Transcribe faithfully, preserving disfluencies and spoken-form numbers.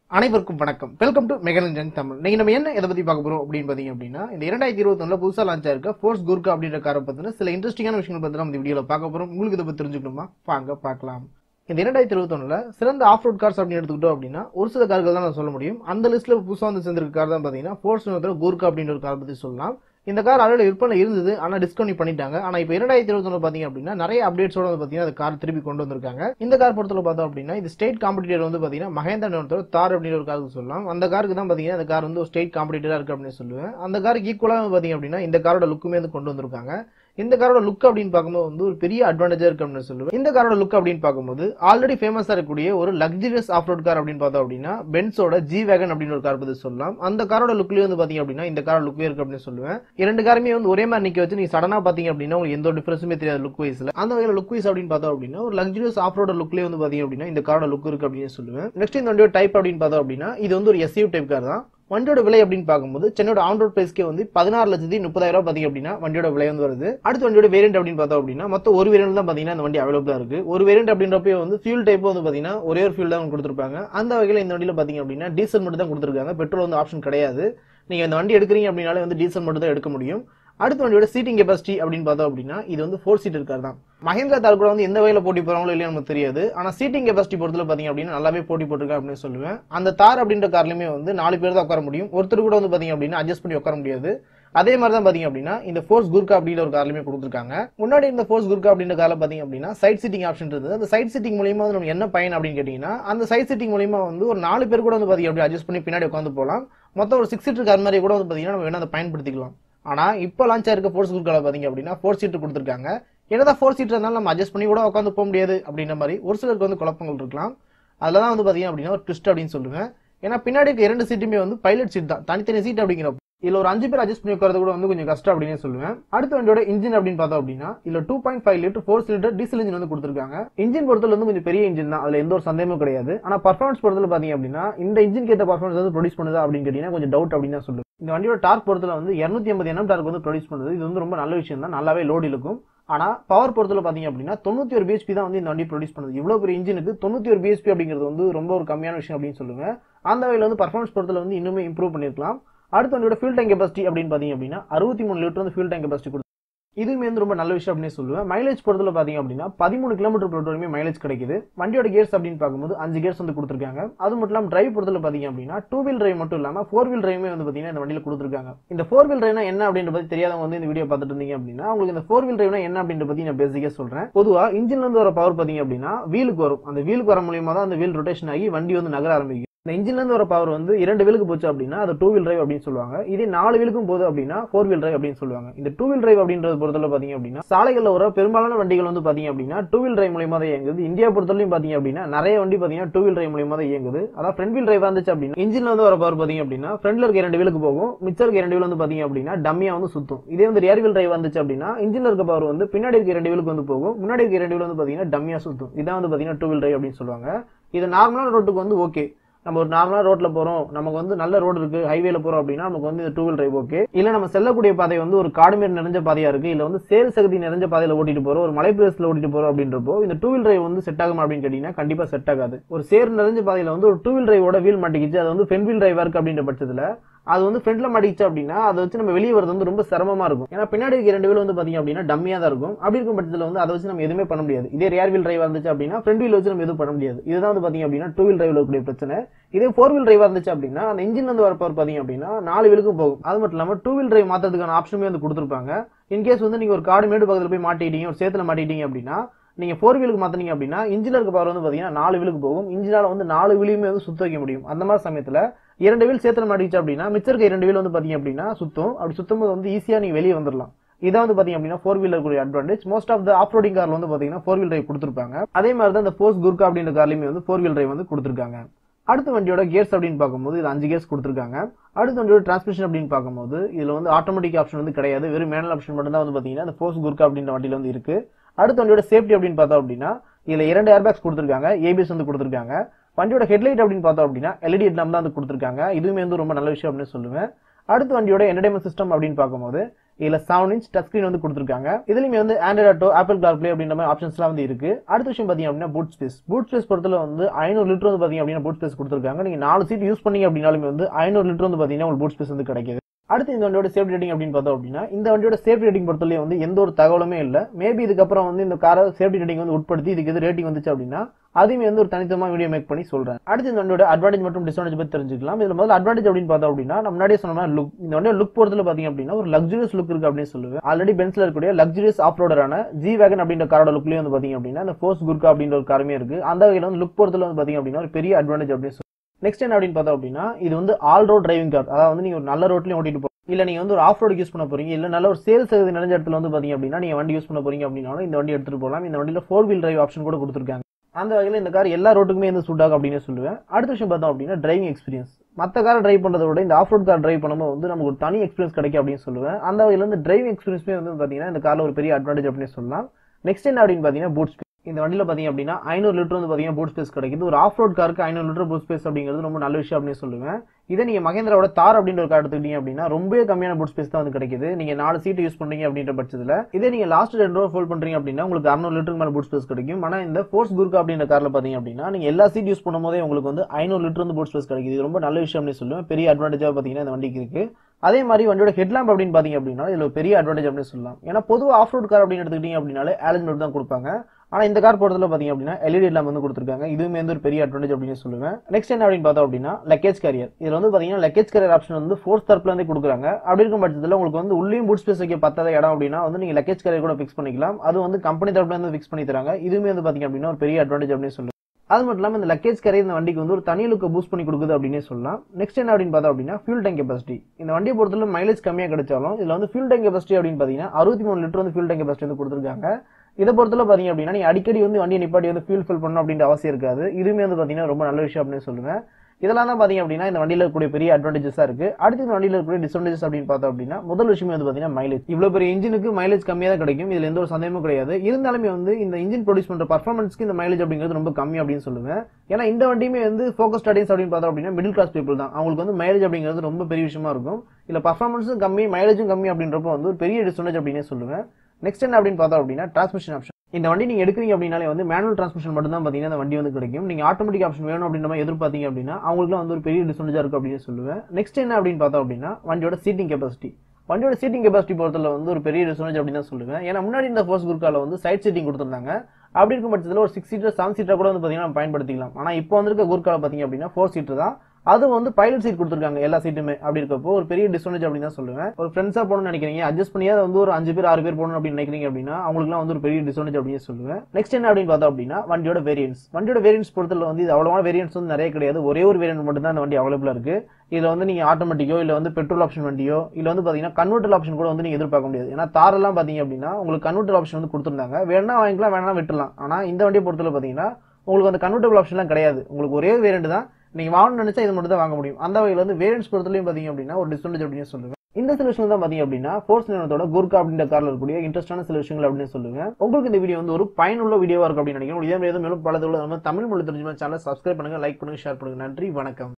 அனைவருக்கும் வணக்கம். Welcome to மெகலஞ்சன் தமிழ். நீங்க நம்ம என்ன எதை பத்தி பார்க்க போறோம் அப்படின்னு பாத்தீங்க அப்படின்னா, இந்த இரண்டாயிரத்தி இருபத்தி ஒண்ணுல புதுசா லான்ச் ஆயிருக்க ஃபோர்ஸ் குர்கா அப்படின்ற காரை பத்தின சில இன்ட்ரெஸ்டிங்கான விஷயங்கள் பத்தி நம்ம இந்த வீடியோல பார்க்க போறோம். உங்களுக்கு இதை பத்தி தெரிஞ்சுக்கணுமா? வாங்க பார்க்கலாம். இந்த இரண்டாயிரத்தி இருபத்தி ஒண்ணுல சிறந்த ஆஃப் ரோட் கார்ஸ் அப்படின்னு எடுத்துக்கிட்டோம் அப்படின்னா ஒரு சில கார்கள் தான் நான் சொல்ல முடியும். அந்த லிஸ்ட்ல புதுசா வந்து சேர்ந்திருக்க கார் தான் பாத்தீங்கன்னா ஃபோர்ஸ் குர்கா அப்படின்ற ஒரு கார் பத்தி சொல்லலாம். இந்த கார் ஆல்ரெடி விற்பனை இருந்தது, ஆனா டிஸ்கவுண்ட் பண்ணிட்டாங்க. ஆனா இப்போ இரண்டாயிரத்தி இருபத்தி ஒண்ணு பாத்தீங்க அப்படின்னா நிறைய அப்டேட்ஸோட வந்து பாத்தீங்கன்னா அந்த கார் திருப்பி கொண்டு வந்திருக்காங்க. இந்த கார் பொறுத்தவரை பார்த்தோம் அப்படின்னா இது ஸ்டேட் காம்படிட்டர் வந்து பாத்தீங்கன்னா மஹேந்திரா நிறுவனத்தோட தார் அப்படின்ற ஒரு காருக்கு சொல்லலாம். அந்த காருக்கு தான் பாத்தீங்கன்னா அந்த கார் வந்து ஒரு ஸ்டேட் காம்படிட்டரா இருக்கு அப்படின்னு சொல்லுவேன். அந்த காருக்கு ஈக்குவலா பாத்தீங்க அப்படின்னா இந்த காரோட லுக்குமே வந்து கொண்டு வந்திருக்காங்க. இந்த காரோட லுக் அப்படின்னு பார்க்கும்போது வந்து ஒரு பெரிய அட்வான்டேஜா இருக்கு அப்படின்னு சொல்லுவேன். இந்த காரோட லுக் அப்படின்னு பார்க்கும்போது ஆல்ரெடி ஃபேமஸா இருக்கக்கூடிய ஒரு லக்ஸரியஸ் ஆஃப் ரோட் கார் அப்படின்னு பார்த்தோம் அப்படின்னா பென்ஸோட ஜி வேகன் அப்படின்னு ஒரு கார் பத்தி சொல்லலாம். அந்த காரோட லுக்லயே வந்து பாத்தீங்க அப்படின்னா இந்த காரோட லுக்வே இருக்கு அப்படின்னு சொல்லுவேன். இரண்டு காருமே வந்து ஒரே மாதிரி நிக்க வச்சு நீங்க சடனா பாத்தீங்க அப்படின்னா உங்களுக்கு எந்த ஒரு டிஃபரன்ஸுமே தெரியாது லுக் வைஸ்ல. அந்த வகையில லுக் வைஸ் அப்படின்னு பார்த்தோம் அப்படின்னா ஒரு லக்ஸரியஸ் ஆஃப் ரோட் லுக்லயே வந்து பாத்தீங்க அப்படின்னா இந்த காரோட லுக் இருக்கு அப்படின்னு சொல்லுவேன். நெக்ஸ்ட் இந்த வண்டியோட டைப் அப்படின்னு பார்த்தோம் அப்படின்னா இது வந்து ஒரு எஸ்யூவி டைப் கார் தான். வண்டியோட விலை அப்படின்னு பார்க்கும்போது சென்னையோட ஆன் ரோட் பிரைஸ்க்கே வந்து பதினாறு லட்சத்தி முப்பதாயிரம் ரூபாய் பாத்தீங்க அப்படின்னா வண்டியோட விலை வந்து வருது. அடுத்த வண்டியோட வேரியன்ட் அப்படின்னு பார்த்தோம் அப்படின்னா மொத்தம் ஒரு வேரியன்ட் தான் பாத்தீங்கன்னா இந்த வண்டி அவைலபிளா இருக்கு. ஒரு வேரியன்ட் அப்படின்றப்ப வந்து ஃபியூல் டைப் வந்து பாத்தீங்கன்னா ஒரே ஒரு ஃபியூல் தான் கொடுத்துருப்பாங்க. அந்த வகையில இந்த வண்டியில பாத்தீங்க அப்படின்னா டீசல் மட்டும் தான் கொடுத்துருக்காங்க. பெட்ரோல் வந்து ஆப்ஷன் கிடையாது. நீங்க இந்த வண்டி எடுக்கிறீங்க அப்படின்னாலே வந்து டீசல் மட்டும் தான் எடுக்க முடியும். அடுத்த வண்டியோட சீட்டிங் கெபாசிட்டி அப்படின்னு பார்த்தோம் அப்படின்னா இது வந்து ஃபோர் சீட் இருக்கார் தான். மஹேந்திரா தார் கூட வந்து எந்த வகையில போட்டி போறாங்களோ இல்லையா நமக்கு தெரியாது. ஆனா சீட்டிங் கெபாசிட்டி பொறுத்தல பாத்தீங்க அப்படின்னா நல்லாவே போட்டி போட்டிருக்கா அப்படின்னு சொல்லுவேன். அந்த தார் அப்படின்ற கார்லயுமே வந்து நாலு பேர் தான் உட்கார முடியும். ஒருத்தர் கூட வந்து பாத்தீங்க அப்படின்னா அட்ஜஸ்ட் பண்ணி உட்கார முடியாது. அதே மாதிரி தான் பாத்தீங்க அப்படின்னா இந்த ஃபோர்ஸ் குர்கா அப்படின்ற ஒரு கார்லயுமே கொடுத்துருக்காங்க. முன்னாடி இந்த ஃபோர்ஸ் குர்கா அப்படின்ற கார்ல பாத்தீங்க அப்படின்னா சைட் சீட்டிங் ஆப்ஷன் இருந்தது. அந்த சைட் சீட்டிங் மூலமா வந்து நம்ம என்ன பயன் அப்படின்னு கேட்டீங்கன்னா அந்த சைட் சீட்டிங் மூலமா வந்து ஒரு நாலு பேர் கூட வந்து பாத்தீங்க அப்படி அட்ஜஸ்ட் பண்ணி பின்னாடி உட்காந்து போகலாம். மொத்தம் ஒரு சிக்ஸ் சீட்டர் கார் மாதிரி கூட வந்து பாத்தீங்கன்னா நம்ம வேணா அதை பயன்படுத்திக்கலாம். ஆனா இப்போ லான்ச் ஆயிருக்க ஃபோர்ஸ் குர்கால பாத்தீங்க அப்படின்னா ஃபோர் சீட்டர் கொடுத்துருக்காங்க. என்னதான் ஃபோர் சீட்டர் இருந்தாலும் நம்ம அட்ஜஸ்ட் பண்ணி கூட உட்காந்து போக முடியாது அப்படின்ற மாதிரி ஒரு சிலருக்கு வந்து குழப்பங்கள் இருக்கலாம். அதுலதான் வந்து பாத்தீங்க அப்படின்னா ஒரு ட்விஸ்ட் அப்படின்னு சொல்லுவேன். ஏன்னா பின்னாடி இருக்க இரண்டு சீட்டுமே வந்து பைலட் சீட் தான், தனித்தனி சீட் அப்படிங்கிறப்ப இதுல ஒரு அஞ்சு பேர் அட்ஜஸ்ட் பண்ணி உட்காரது கூட வந்து கொஞ்சம் கஷ்டம் அப்படின்னு சொல்லுவேன். அடுத்த வண்டியோட இன்ஜின் அப்படின்னு பார்த்தோம் அப்படின்னா இதுல two point five litre four cylinder diesel engine வந்து கொடுத்துருக்காங்க. இன்ஜின் பொறுத்தல வந்து கொஞ்சம் பெரிய இன்ஜின் தான், அதுல எந்த ஒரு சந்தேகமும் கிடையாது. ஆனா பர்ஃபார்மன்ஸ் பொறுத்தல பாத்தீங்க அப்படின்னா இந்த இன்ஜின் ஏற்ற பர்ஃபார்மன்ஸ் வந்து ப்ரொடியூஸ் பண்ணுதா அப்படின்னு கேட்டீங்கன்னா கொஞ்சம் டவுட் அப்படின்னு தான் சொல்லுவேன். இந்த வண்டியோட டார்க் பொறுத்தல வந்து இருநூத்தி ஐம்பது என்எம் டார்க் வந்து ப்ரொடியூஸ் பண்ணுது. இது வந்து ரொம்ப நல்ல விஷயம் தான், நல்லாவே லோடு இருக்கும். ஆனா பவர் பொறுத்தல பாத்தீங்க அப்படின்னா தொண்ணூத்தி ஒரு பிஹெச்பி தான் வந்து இந்த வண்டி ப்ரொடியூஸ் பண்ணுது. இவ்வளவு பெரிய இன்ஜினுக்கு தொண்ணூத்தி ஒரு பிஹெச்பி அப்படிங்கிறது வந்து ரொம்ப ஒரு கம்மியான விஷயம் அப்படின்னு சொல்லுவேன். அந்த வகையில வந்து பர்ஃபார்மன்ஸ் பொறுத்தல வந்து இன்னுமே இம்ப்ரூவ் பண்ணிருக்கலாம். அடுத்த வண்டியோட ஃபியூல் டேங்க் கெபாசிட்டி அப்படின்னு பாத்தீங்க அப்படின்னா அறுபத்தி மூணு லிட்டர் வந்து ஃபியூல் டேங்க் கெபாசிட்டி கொடுத்து இதுவுமே வந்து ரொம்ப நல்ல விஷயம் அப்படின்னு சொல்லுவேன். மைலேஜ் பொறுத்தல பாத்தீங்க அப்படின்னா பதிமூணு கிலோமீட்டர் பொறுத்தவரைக்கும் மைலேஜ் கிடைக்குது. வண்டியோட கேர்ஸ் அப்படின்னு பார்க்கும்போது அஞ்சு கேர்ஸ் வந்து கொடுத்துருக்காங்க. அது மட்டும் இல்லாம டிரைவ் பொறுத்தல பாத்தீங்க அப்படின்னா டூ வீல் டிரைவ் மட்டும் இல்லாம ஃபோர் வீல் டிரைவுமே வந்து பாத்தீங்கன்னா இந்த வண்டியில கொடுத்துருக்காங்க. இந்த ஃபோர் வீல் டிரைவ்னா என்ன அப்படின்ற பத்தி தெரியாதவங்க வந்து இந்த வீடியோ பார்த்துட்டு இருந்தீங்க அப்படின்னா உங்களுக்கு இந்த ஃபோர் வீல் டிரைவ்னா என்ன அப்படின்ற பத்தி நான் பேசிக்கா சொல்றேன். பொதுவா இன்ஜின்ல இருந்து வர பவர் பாத்தீங்க அப்படின்னா வீலுக்கு வரும். அந்த வீலுக்கு வர மூலியமா தான் அந்த வீல் ரொட்டேஷன் ஆகி வண்டி வந்து நகர ஆரம்பிக்கும். இந்த இன்ஜின்ல இருந்து வர பவர் வந்து இரண்டு வீலுக்கு போச்சு அப்படின்னா அது டூ வீல் டிரைவ் அப்படின்னு சொல்லுவாங்க. இதே நாலு வீலுக்கும் போகுது அப்படின்னா ஃபோர் வீல் டிரைவ் அப்படின்னு சொல்லுவாங்க. இந்த டூ வீல் டிரைவ் அப்படின்றது பொறுத்தவரை பாத்தீங்க அப்படின்னா சாலைகள்ல வர பெரும்பாலான வண்டிகள் வந்து பாத்தீங்க அப்படின்னா டூ வீல் டிரைவ் மூலமா தான் இயங்குது. இந்தியா பொறுத்தவரையும் பாத்தீங்க அப்படின்னா நிறைய வண்டி பாத்தீங்கன்னா டூ வீல் டிரைவ் மூலமா தான் இயங்குது. அதாவது ஃப்ரண்ட் வீல் டிரைவ் இருந்துச்சு அப்படின்னா இன்ஜின்ல வந்து வர பவர் பாத்தீங்க அப்படின்னா ஃப்ரண்ட்ல இருக்க இரண்டு வீலுக்கு போகும், மிச்சம் இருக்க இரண்டு வீல் வந்து பாத்தீங்க அப்படின்னா டம்மியா வந்து சுத்தும். இதே வந்து ரியர் வீல் டிரைவ் வந்துச்சு அப்படின்னா இன்ஜின்ல இருக்க பவர் வந்து பின்னாடி இருக்க இரண்டு வீலுக்கு வந்து போகும், முன்னாடி இருக்க இரண்டு வீல் வந்து பாத்தீங்கன்னா டம்மியா சுத்தும். இதான் வந்து பாத்தீங்கன்னா டூ வீல் டிரைவ் அப்படின்னு சொல்லுவாங்க. இது நார்மலான ரோட்டுக்கு வந்து ஓகே, நம்ம ஒரு நார்மலா ரோட்ல போறோம், நமக்கு வந்து நல்ல ரோடு இருக்கு, ஹைவேல போறோம் அப்படின்னா நமக்கு வந்து டூ வீல் டிரைவ் ஓகே. இல்ல நம்ம செல்லக்கூடிய பாதை வந்து ஒரு காடுமேடு நிறைஞ்ச பாதையா இருக்கு, இல்ல வந்து சேல் சகதி நிறைஞ்ச பாதையில ஓட்டிட்டு போறோம், ஒரு மலை பிரதேசத்துல ஓட்டிட்டு போறோம் அப்படின்றப்போ இந்த டூ வீல் டிரைவ் வந்து செட் ஆகுமா அப்படின்னு கேட்டீங்கன்னா கண்டிப்பா செட் ஆகாது. ஒரு சேர் நிறைஞ்ச பாதையில வந்து ஒரு டூ வீல் டிரைவோட வீல் மாட்டிக்கிச்சு, அது வந்து ஃப்ரண்ட் வீல் டிரைவா இருக்கு அப்படின்ற பட்சத்துல அது வந்து ஃப்ரண்ட்ல மாட்டிச்சு அப்படின்னா அதை வச்சு நம்ம வெளியே வரது வந்து ரொம்ப சிரமமா இருக்கும். ஏன்னா பின்னாடி இருக்க இரண்டு வீல் வந்து பாத்தீங்க அப்படின்னா டம்மியா தான் இருக்கும். அப்படி இருக்கும் பட்சத்துல வந்து அதை வச்சு நம்ம எதுவுமே பண்ண முடியாது. இதே ரியர் வீல் டிரைவ் இருந்துச்சு அப்படின்னா ஃப்ரண்ட் வீல் வச்சு நம்ம எதுவும் பண்ண முடியாது. இதுதான் வந்து பாத்தீங்க அப்படின்னா டூ வீல் டிரைவ்ல இருக்கக்கூடிய பிரச்சனை. இதே ஃபோர் வீல் டிரைவா இருந்துச்சு அப்படின்னா அந்த இன்ஜின்ல இருந்து வர பவர் பாத்தீங்க அப்படின்னா நாலு வீலுக்கும் போகும். அது மட்டும் இல்லாம டூ வீல் டிரைவ் மாத்துறதுக்கான ஆப்ஷனுமே வந்து கொடுத்துருப்பாங்க. இன்கேஸ் வந்து நீங்க ஒரு காடு மேடு பக்கத்துல போய் மாட்டிட்டீங்க, ஒரு சேத்துல மாட்டிட்டீங்க அப்படின்னா நீங்க ஃபோர் வீலுக்கு மாத்தீங்க அப்படின்னா இன்ஜின்ல இருக்க பவர் வந்து பாத்தீங்கன்னா நாலு வீலுக்கு போகும். இன்ஜினால வந்து நாலு வீலையுமே வந்து சுத்த வைக்க முடியும். அந்த மாதிரி சமயத்துல இரண்டு வீல் சேத்துல மாட்டிச்சு அப்படின்னா மிச்சம் இருக்க இரண்டு வீல் வந்து பாத்தீங்க அப்படின்னா சுத்தும். அப்படி சுத்தும் போது வந்து ஈஸியா நீங்க வெளியே வந்துடலாம். இதான் வந்து பாத்தீங்க அப்படின்னா ஃபோர் வீலர் கூடிய advantage. Most of the off roading கார்ல வந்து பாத்தீங்கன்னா ஃபோர் வீல் டிரைவ் கொடுத்துருப்பாங்க. அதே மாதிரி தான் இந்த ஃபோர்ஸ் குர்கா அப்படின்ற கார்லயுமே வந்து ஃபோர் வீல் டிரைவ் வந்து கொடுத்துருக்காங்க. அடுத்த வண்டியோட கேர்ஸ் அப்படின்னு பார்க்கும்போது இது அஞ்சு கேர்ஸ் கொடுத்துருக்காங்க. அடுத்த வண்டியோட டிரான்ஸ்மிஷன் அப்படின்னு பார்க்கும்போது இதுல வந்து ஆட்டோமேட்டிக் ஆப்ஷன் வந்து கிடையாது, வெறும் மேனுவல் ஆப்ஷன் மட்டும் தான் வந்து பாத்தீங்கன்னா இந்த ஃபோர்ஸ் குர்கா அப்படின்ற வண்டியில வந்து இருக்கு. அடுத்த வண்டியோட சேஃப்டி அப்படின்னு பார்த்தோம் அப்படின்னா இதுல இரண்டு ஏர்பேக்ஸ் கொடுத்துருக்காங்க, ஏபிஎஸ் வந்து கொடுத்துருக்காங்க. வண்டியோட ஹெட்லைட் அப்படின்னு பார்த்தோம் அப்படின்னா எல்இடி ஹெட்லாம்ப் தான் வந்து கொடுத்துருக்காங்க. இதுவுமே வந்து ரொம்ப நல்ல விஷயம் அப்படின்னு சொல்லுவேன். அடுத்த வண்டியோட என்டர்டைன்மெண்ட் சிஸ்டம் அப்படின்னு பார்க்கும்போது இதுல செவன் இன்ச் டச் ஸ்கிரீன் வந்து கொடுத்துருக்காங்க. இதுலயுமே வந்து ஆண்ட்ராய்ட் ஆட்டோ, ஆப்பிள் கார்ப்ளே அப்படின்ற மாதிரி ஆப்ஷன்ஸ்லாம் வந்து இருக்கு. அடுத்த விஷயம் பாத்தீங்க அப்படின்னா பூட் ஸ்பேஸ். பூட் ஸ்பேஸ் பொறுத்தல வந்து ஐநூறு லிட்டர் வந்து பாத்தீங்க அப்படின்னா பூட் ஸ்பேஸ் கொடுத்துருக்காங்க. நீங்க நாலு சீட் யூஸ் பண்ணீங்க அப்படின்னாலுமே வந்து ஐநூறு லிட்டர் வந்து பாத்தீங்கன்னா உங்களுக்கு பூட் ஸ்பேஸ் வந்து கிடைக்குது. அடுத்து இந்த வண்டியோட சேஃப்டி ரேட்டிங் அப்படின்னு பார்த்தோம் அப்படின்னா இந்த வண்டியோட சேஃப்டி ரேட்டிங் பொறுத்தவரை வந்து எந்த ஒரு தகவலுமே இல்ல. மேபி இதுக்கப்புறம் வந்து இந்த காரை சேஃப்டி ரேட்டிங் வந்து உட்படுத்தி இதுக்கு எது ரேட்டிங் வந்துச்சு அப்படின்னா அதையுமே வந்து ஒரு தனித்தமா வீடியோ மேக் பண்ணி சொல்றேன். அடுத்து இந்த வண்டியோட அட்வான்டேஜ் மற்றும் டிஸ்அட்வான்டேஜ் பத்தி தெரிஞ்சுக்கலாம். இதுல முதல்ல அட்வான்டேஜ் அப்படின்னு பார்த்தோம் அப்படின்னா நம்ம முன்னாடியே சொன்ன மாதிரி லுக். இந்த வண்டியோட லுக் பொறுத்தல பாத்தீங்க அப்படின்னா ஒரு லக்ஸூரியஸ் லுக் இருக்கு அப்படின்னு சொல்லுவேன். ஆல்ரெடி பென்ஸ்ல இருக்கக்கூடிய லக்ஸூரியஸ் ஆஃப் ரோடரான ஜி வேகன் அப்படின்ற காரோட லுக்லயே வந்து பாத்தீங்க அப்படின்னா இந்த ஃபோர்ஸ் குர்கா அப்படின்ற ஒரு காருமே இருக்கு. அந்த வகையில வந்து லுக் பொறுத்தல வந்து பாத்தீங்க அப்படின்னா ஒரு பெரிய அட்வான்டேஜ் அப்படின்னு சொல்லுவேன். நெக்ஸ்ட் என்ன அப்படின்னு பார்த்தோம் அப்படின்னா இது வந்து ஆல் ரோட் டிரைவிங் கார். அதாவது வந்து நீங்க ஒரு நல்ல ரோட்லயும் ஓட்டிட்டு போறீங்க, இல்ல நீங்க வந்து ஒரு ஆஃப் ரோடு யூஸ் பண்ண போறீங்க, இல்ல நல்ல ஒரு சேல்ஸ் நிறைஞ்ச இடத்துல வந்து பாத்தீங்க அப்படின்னா நீங்க வண்டி யூஸ் பண்ண போறீங்க அப்படின்னாலும் இந்த வண்டி எடுத்துட்டு போகலாம். இந்த வண்டியில ஃபோர் வீல் டிரைவ் ஆப்ஷன் கூட கொடுத்துருக்காங்க. அந்த வகையில இந்த கார் எல்லா ரோட்டுக்குமே வந்து சூட் ஆகும் அப்படின்னு சொல்லுவேன். அடுத்த விஷயம் பார்த்தோம் அப்படின்னா டிரைவிங் எக்ஸ்பீரியன்ஸ். மற்ற கார் டிரைவ் பண்றதை விட இந்த ஆஃப் ரோட் கார் டிரைவ் பண்ணும்போது வந்து நமக்கு ஒரு தனி எக்ஸ்பீரியன்ஸ் கிடைக்கும் அப்படின்னு சொல்லுவேன். அந்த வகையில வந்து டிரைவிங் எக்ஸ்பீரியன்ஸ்மே வந்து பாத்தீங்கன்னா இந்த கார்ல ஒரு பெரிய அட்வான்டேஜ் அப்படின்னு சொல்லலாம். நெக்ஸ்ட் என்ன அப்படின்னு பாத்தீங்கன்னா பூட் ஸ்பேஸ். இந்த வண்டியில பாத்தீங்க அப்படின்னா ஐநூறு லிட்டர் வந்து பாத்தீங்கன்னா பூட் ஸ்பேஸ் கிடைக்குது. ஒரு ஆஃப் ரோட் காருக்கு ஐநூறு லிட்டர் பூட் ஸ்பேஸ் அப்படிங்கிறது ரொம்ப நல்ல விஷயம் அப்படின்னு சொல்லுவேன். இதை நீங்க மகேந்திராவோட தார் அப்படின்ற ஒரு கார் எடுத்துக்கிட்டீங்க அப்படின்னா ரொம்பவே கம்மியான பூட் ஸ்பேஸ் தான் வந்து கிடைக்குது. நீங்க நாலு சீட் யூஸ் பண்றீங்க அப்படின்ற பட்சத்துல இதே நீங்க லாஸ்ட் ரெண்டு ரோ ஃபோல்ட் பண்றீங்க அப்படின்னா உங்களுக்கு அறுநூறு லிட்டருக்கு மேல பூட் ஸ்பேஸ் கிடைக்கும். ஆனா இந்த ஃபோர்ஸ் குர்கா அப்படின்ற கார்ல பாத்தீங்க அப்படின்னா நீங்க எல்லா சீட் யூஸ் பண்ணும்போதே உங்களுக்கு வந்து ஐநூறு லிட்டர் வந்து பூட் ஸ்பேஸ் கிடைக்குது. இது ரொம்ப நல்ல விஷயம் அப்படின்னு சொல்லுவேன். பெரிய அட்வான்டேஜா பாத்தீங்கன்னா இந்த வண்டிக்கு இருக்கு. அதே மாதிரி வண்டியோட ஹெட்லாம்ப் அப்படின்னு பாத்தீங்க அப்படின்னா இதுல பெரிய அட்வான்டேஜ் அப்படின்னு சொல்லலாம். ஏன்னா பொதுவா ஆஃப் ரோட் கார் அப்படின்னு எடுத்துக்கிட்டீங்க அப்படின்னாலே ஆலன் தான் கொடுப்பாங்க. ஆனா இந்த கார் பொறுத்தல பாத்தீங்க அப்படின்னா எல்இடி லேம்ப் வந்து கொடுத்துருக்காங்க. இதுவுமே வந்து ஒரு பெரிய அட்வான்டேஜ் அப்படின்னு சொல்லுவேன். நெக்ஸ்ட் என்ன அப்படின்னு பார்த்தோம் அப்படின்னா லக்கேஜ் கேரியர். இதுல வந்து பாத்தீங்கன்னா லக்கேஜ் கேரியர் ஆப்ஷன் வந்து ஃபோர்த் தரப்புல இருந்து கொடுக்குறாங்க. அப்படி இருக்கும் பட்சத்துல உங்களுக்கு வந்து உள்ளேயும் பூட் ஸ்பேஸ் வைக்க பத்தாத இடம் அப்படின்னா வந்து நீங்க லக்கேஜ் கேரியர் கூட பிக்ஸ் பண்ணிக்கலாம். அது வந்து கம்பெனி தரப்புல இருந்து பிக்ஸ் பண்ணி தராங்க. இதுவுமே வந்து பாத்தீங்க அப்படின்னா ஒரு பெரிய அட்வான்டேஜ் அப்படின்னு சொல்லுவேன். அது மட்டும் இல்லாம இந்த லக்கேஜ் கேரியர் இந்த வண்டிக்கு வந்து ஒரு தனி லுக்கை பூஸ்ட் பண்ணி கொடுக்குது அப்படின்னு சொல்லலாம். நெக்ஸ்ட் என்ன அப்படின்னு பார்த்தோம் அப்படின்னா ஃபியூல் டேங்க் கெபாசிட்டி. இந்த வண்டியை பொறுத்தவரை மைலேஜ் கம்மியா கிடைச்சாலும் இதுல வந்து ஃபியூல் டேங்க் கெபாசிட்டி அப்படின்னு பாத்தீங்கன்னா அறுபத்தி மூணு லிட்டர் வந்து ஃபியூல் டேங்க் கெபாசிட்டி வந்து கொடுத்துருக்காங்க. இதை பொறுத்தவரை பாத்தீங்க அப்படின்னா நீங்க அடிக்கடி வந்து வண்டியை நிப்பாட்டி வந்து ஃபியூல் ஃபில் பண்ணணும் அப்படின்ற அவசியம் இருக்காது. இதுவுமே வந்து பாத்தீங்கன்னா ரொம்ப நல்ல விஷயம் அப்படின்னு சொல்லுவேன். இதெல்லாம் தான் பாத்தீங்க அப்படின்னா இந்த வண்டியில இருக்கக்கூடிய பெரிய அட்வான்டேஜஸா இருக்கு. அடுத்து இந்த வண்டியில இருக்கக்கூடிய டிஸ்அட்வான்டேஜஸ் அப்படின்னு பார்த்தோம் அப்படின்னா முதல் விஷயம் வந்து பாத்தீங்கன்னா மைலேஜ். இவ்வளவு பெரிய இன்ஜினுக்கு மைலேஜ் கம்மியா தான் கிடைக்கும். இதுல எந்த ஒரு சந்தேகமும் கிடையாது. இருந்தாலுமே வந்து இந்த இன்ஜின் ப்ரொடியூஸ் பண்ற பர்ஃபார்மன்ஸ்க்கு இந்த மைலேஜ் அப்படிங்கிறது ரொம்ப கம்மி அப்படின்னு சொல்லுவேன். ஏன்னா இந்த வண்டியுமே வந்து ஃபோக்கஸ்ட் ஆடியன்ஸ் அப்படின்னு பார்த்தோம் அப்படின்னா மிடில் கிளாஸ் பீப்புள் தான். அவங்களுக்கு வந்து மைலேஜ் அப்படிங்கிறது ரொம்ப பெரிய விஷயமா இருக்கும். இல்ல பர்ஃபார்மன்ஸும் கம்மி மைலேஜும் கம்மி அப்படின்றப்போ வந்து ஒரு பெரிய டிஸ்அட்வான்டேஜ் அப்படின்னே சொல்லுவேன். நெக்ஸ்ட் என்ன அப்படின்னு பார்த்தோம் அப்படின்னா டிரான்ஸ்மிஷன் ஆப்ஷன். இந்த வண்டி நீங்க எடுக்கிறீங்க அப்படின்னாலே வந்து மேனுவல் டிரான்ஸ்மிஷன் மட்டும் தான் பாத்தீங்கன்னா இந்த வண்டி வந்து கிடைக்கும். நீங்க ஆட்டோமேட்டிக் ஆப்ஷன் வேணும் அப்படின்ற மாதிரி எதிர்பார்த்தீங்க அப்படின்னா அவங்களுக்கு வந்து ஒரு பெரிய டிஸ்அட்வான்டேஜா இருக்கும் அப்படின்னு சொல்லுவேன். நெக்ஸ்ட் என்ன அப்படின்னு பார்த்தோம் அப்படின்னா வண்டியோட சீட்டிங் கெபாசிட்டி. வண்டியோட சீட்டிங் கெபாசிட்டி பொறுத்தல வந்து ஒரு பெரிய டிஸ்அட்வான்டேஜ் அப்படின்னு தான் சொல்லுவேன். ஏன்னா முன்னாடி இந்த ஃபோர்ஸ் குர்கால வந்து சைட் சீட்டிங் கொடுத்திருந்தாங்க. அப்படி இருக்கும் பட்சத்துல ஒரு சிக்ஸ் சீட்டர் செவன் சீட்டர் கூட வந்து பாத்தீங்கன்னா நம்ம பயன்படுத்திக்கலாம். ஆனா இப்போ வந்திருக்க குர்கால பாத்தீங்க அப்படின்னா ஃபோர் சீட்டர் தான். அது வந்து பைலட் சீட் கொடுத்துருக்காங்க எல்லா சீட்டுமே. அப்படி இருக்கப்போ ஒரு பெரிய டிஸ்அட்வான்டேஜ் அப்படின்னு தான் சொல்லுவேன். ஒரு ஃப்ரெண்ட்ஸா போகணும்னு நினைக்கிறீங்க, அட்ஜஸ்ட் பண்ணியா வந்து ஒரு அஞ்சு பேர் ஆறு பேர் போகணும் அப்படின்னு நினைக்கிறீங்க அப்படின்னா அவங்களுக்குலாம் வந்து ஒரு பெரிய டிஸ்அட்வான்டேஜ் அப்படின்னு சொல்லுவேன். நெக்ஸ்ட் என்ன அப்படின்னு பார்த்தோம் அப்படின்னா வண்டியோட வேரியன்ஸ். வண்டியோட வேரியன்ஸ் பொறுத்தல வந்து இது அவ்வளவான வேரியன்ஸ் வந்து நிறைய கிடையாது. ஒரே ஒரு வேரியன்ட் மட்டும் தான் இந்த வண்டி அவைலபிளா இருக்கு. இதுல வந்து நீங்க ஆட்டோமேட்டிக்கோ இல்ல வந்து பெட்ரோல் ஆப்ஷன் வண்டியோ இல்ல வந்து பாத்தீங்கன்னா கன்வெர்டர் ஆப்ஷன் கூட வந்து நீங்க எதிர்பார்க்க முடியாது. ஏன்னா தார் எல்லாம் பாத்தீங்க அப்படின்னா உங்களுக்கு கன்வெர்டர் ஆப்ஷன் வந்து கொடுத்திருந்தாங்க. வேணா வாங்கிக்கலாம், வேணா விட்டுலாம். ஆனா இந்த வண்டியை பொறுத்தல பாத்தீங்கன்னா உங்களுக்கு அந்த கன்வெர்டபிள் ஆப்ஷன் எல்லாம் கிடையாது. உங்களுக்கு ஒரே வேரியன்ட் தான். நீங்க வாங்கணும்னு நினைச்சா இது மட்டும் தான் வாங்க முடியும். அந்த வகையில வந்து வேரியன்ஸ் பொறுத்தலையும் பாத்தீங்க அப்படின்னா ஒரு டிஸ்அட்வான்டேஜ் அப்படின்னு சொல்லுவேன். இந்த சில விஷயங்கள் தான் பாத்தீங்க அப்படின்னா ஃபோர்ஸ் நிறுவனத்தோட குர்கா அப்படின்ற கார்ல இருக்கக்கூடிய இன்ட்ரெஸ்டான சில விஷயங்கள் அப்படின்னு சொல்லுவேன். உங்களுக்கு இந்த வீடியோ வந்து ஒரு பயனுள்ள வீடியோவா இருக்கும் அப்படின்னு நினைக்கிறேன். இதே மாதிரி மேலும் பல தமிழ் மொழி தெரிஞ்சுமா சேனல் சப்ஸ்கிரைப் பண்ணுங்க, லைக் பண்ணுங்க, ஷேர் பண்ணுங்க. நன்றி, வணக்கம்.